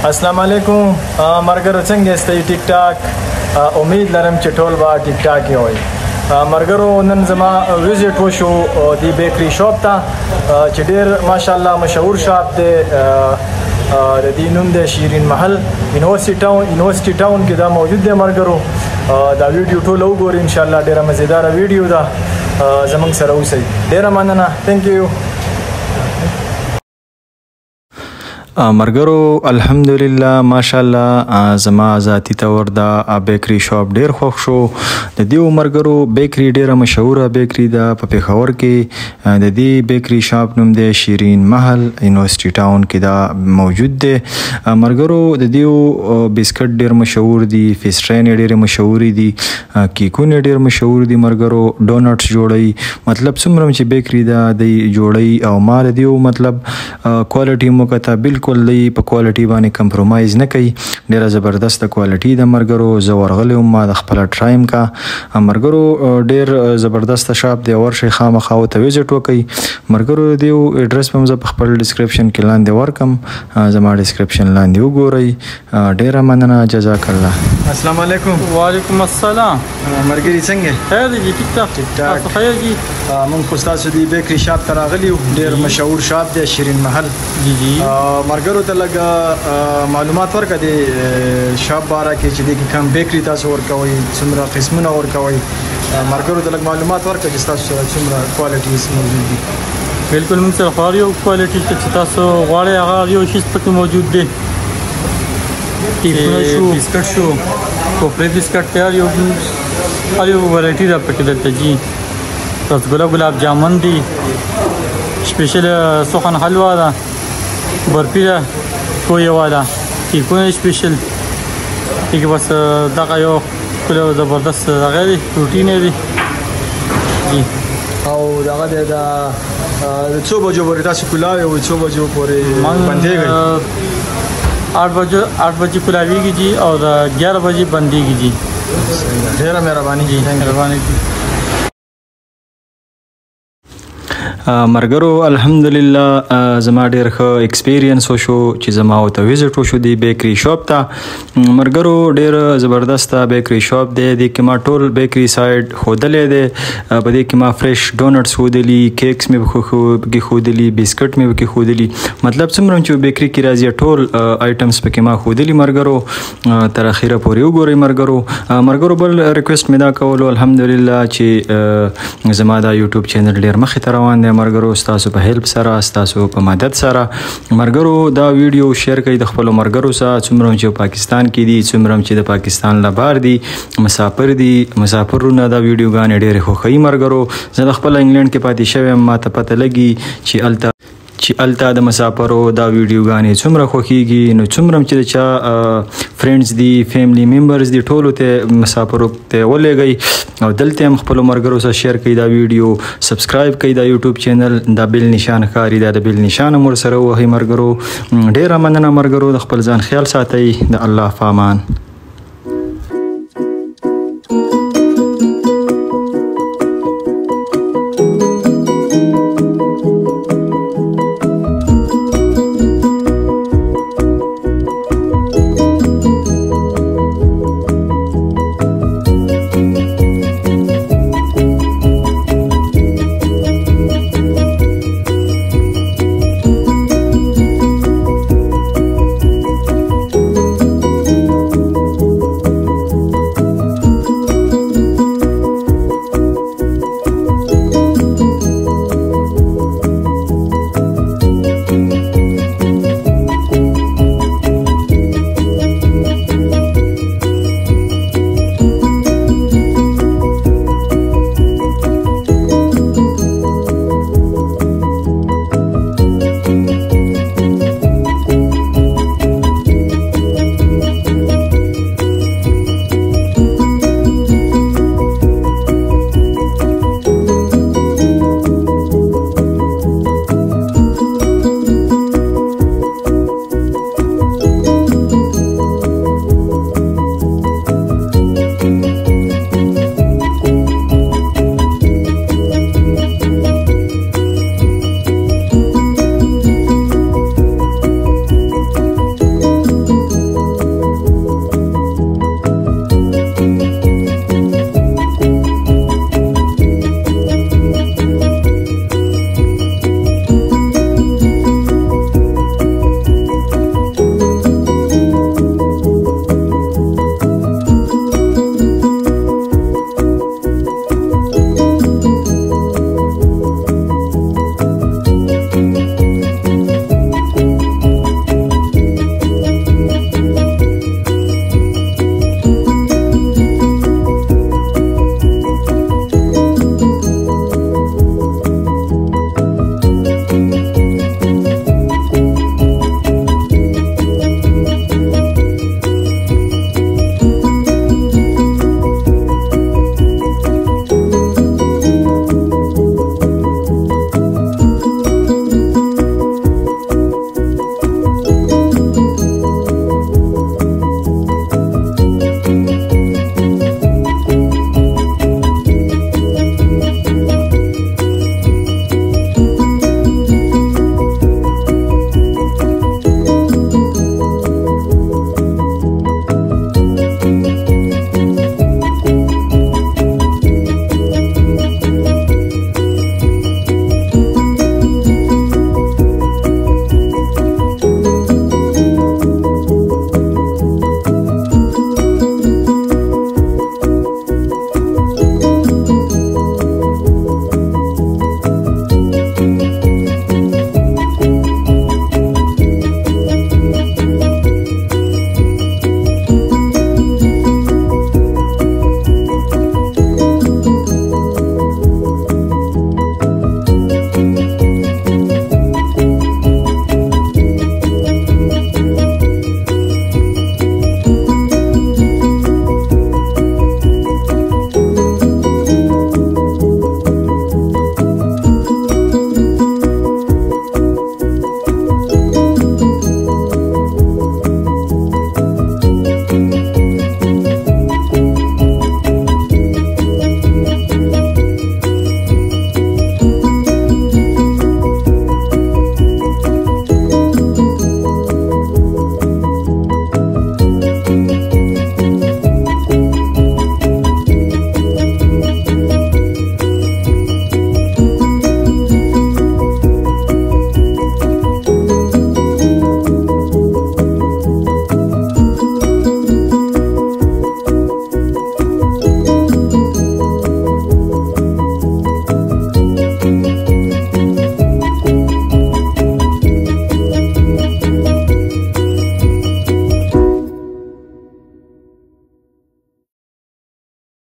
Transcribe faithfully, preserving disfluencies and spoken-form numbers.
السلام علیکم مرګرو څنګه یاستئ ټیک ټاک امید لرم چې ټول به ټیک ټاک وي مرګرو نن زما وزټ وشو دی بیکری شاپ ته چې ډېر ماشاءالله مشهور شاپ دی د دې نوم دی شیرین محل یونیورسيټي ټاون یونیورسيټي ټاون کې دا موجود دی مرګرو دا ویډیو ټول وګورئ ان شاء الله ډېره مزیدار ویډیو ده زمونږ سره اوسئ ډېره مننه ثانک یو مرګرو الحمدلله ماشاءالله زما ذاتی تور دا بیکری شاپ ډیر خوښ شو د دې مرګرو بیکری ډیره مشهوره بیکری ده په پېښور کې د دې بیکری شاپ نوم دی شیرین محل یونیورسيټي ټاون کې دا موجود دی مرګرو د دې بسکټ ډیر مشهور دي پیسټري ډیر مشهور دي کیکونه ډیر مشهور دي مرګرو ډونټس جوړي مطلب څومره چې بیکری ده د جوړي او مال دی مطلب کوالټي مو کته بالکل کلی په کوالټي باندې کمپرومایز نه کوي ډیره زبردست کوالټي د مرګرو زه ورغلی وم ما د خپله ټرایم کا مرګرو ډیر زبردست شاپ دی ورشئ خامخا ورته وزټ وکئ مرګرو د دې ایډرس به هم زه په خپل ډسکرپشن کې لاندې ورکم زما ډسکرپشن لاندې وګورئ ډیره مننه جزاک الله السلام علیکم وعلیکم السلام مرګري څنګه خیر دی ټیک ټاک ټیک ټاک خیر دی مونږ خو ستاسو د بیکری شاپ ته راغلي یو ډیر مشهور شاپ دی شیرین محل جی جی مرګرو ته لږ معلومات ورکړه د شاپ باره کې چې د کوم بیکری تاسو ورکوئ څومره قسمونه ورکوئ مرګرو ته لږ معلومات ورکړه چې تاسو سره څومره کوالټیز موجود دي بالکل موږ سره خو یو کوالټي چې تاسو غواړئ هغه یو شی پکې موجود دی کیکونه شو بسکټ شو کوپرې بسکټ تیار یو هر یو ورایټي ده پکې دلته جی رسګله ګلاب جامن دي سپیشل سخن حلوا ده برفی ده کویه والا کیکونه سپیشل کې بس دغه یو کله زبردست دغه دی پروتین دی جی او دغه د څو بجو پورې تاسو کولاوي او څو بجو پورې بندېږي आठ बजे आठ बजे खुलावेगी जी और ग्यारह बजे बंदेगी जी ढेर मेहरबानी जी मेहरबानी जी مرګرو الحمدلله زما ډیر ښه ایکسپیرینس وشو چې زما او ته وزټ وشو دی بیکری شاپ ته مرګرو ډیر زبردست بیکری شاپ دی د کې ما ټول بیکری سایډ خودلې دی په دې کې ما فرش ډونټس خودلی کیکس مې کې خودلی بسکټ مې کې خودلی مطلب څومره چې بیکری کې راځي ټول آیټمز پکې ما خودلی مرګرو تر اخیره پورې وګورئ مرګرو مرګرو بل ریکوست مې دا کولو الحمدلله چې زما دا یوټیوب چینل ډیر مخې ته روان دی مرګرو ستاسو په هیلپ سره ستاسو په مدد سره مرګرو دا ویډیو شیر کړئ د خپل مرګرو سره څومره چې پاکستان کې دي څومره چې د پاکستان لبار دي مسافر دي مسافرونه دا ویډیو غانې ډېر خوښي مرګرو زه د خپل انګلند کې پاتې شوم ما ته پته لګي چې الته چې الته د مسافرو دا ویډیو غانې څومره خوښیږي نو څومره چې د چا فرینډز دي فیملی ممبرز دي ټولو ته مسافرو ته ولېږئ او دلته هم خپل مرګرو سره شیر کړئ دا ویډیو سبسکرایب کړئ دا یوټیوب چینل دا بیل نشان ښکاري دا د بیل نشان مور سره وهئ مرګرو ډېره مننه مرګرو د خپل ځان خیال ساتئ د الله په امان